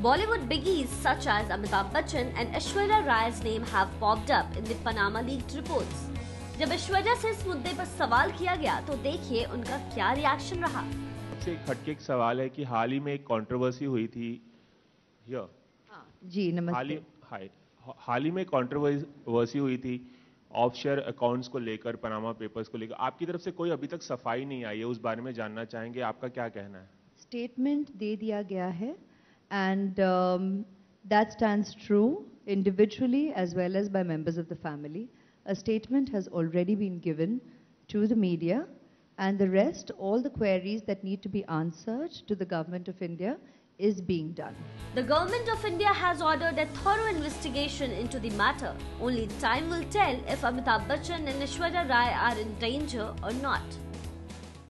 Bollywood biggies such as Amitabh Bachchan and Aishwarya Rai's name have popped up in the Panama leaked reports. जब ऐश्वर्या से इस मुद्दे पर सवाल किया गया तो देखिए उनका क्या रिएक्शन रहा। सबसे एक हटके एक सवाल है कि हाल ही में एक कंट्रोवर्सी हुई थी जी नमस्ते। हाल ही में कंट्रोवर्सी हुई थी ऑफशोर अकाउंट्स को लेकर, पनामा पेपर्स को लेकर। आपकी तरफ से कोई अभी तक सफाई नहीं आई है, उस बारे में जानना चाहेंगे, आपका क्या कहना है? स्टेटमेंट दे दिया गया है and that stands true individually as well as by members of the family. A statement has already been given to the media, and the rest, all the queries that need to be answered to the Government of India is being done. The Government of India has ordered a thorough investigation into the matter. Only time will tell if Amitabh Bachchan and Aishwarya Rai are in danger or not.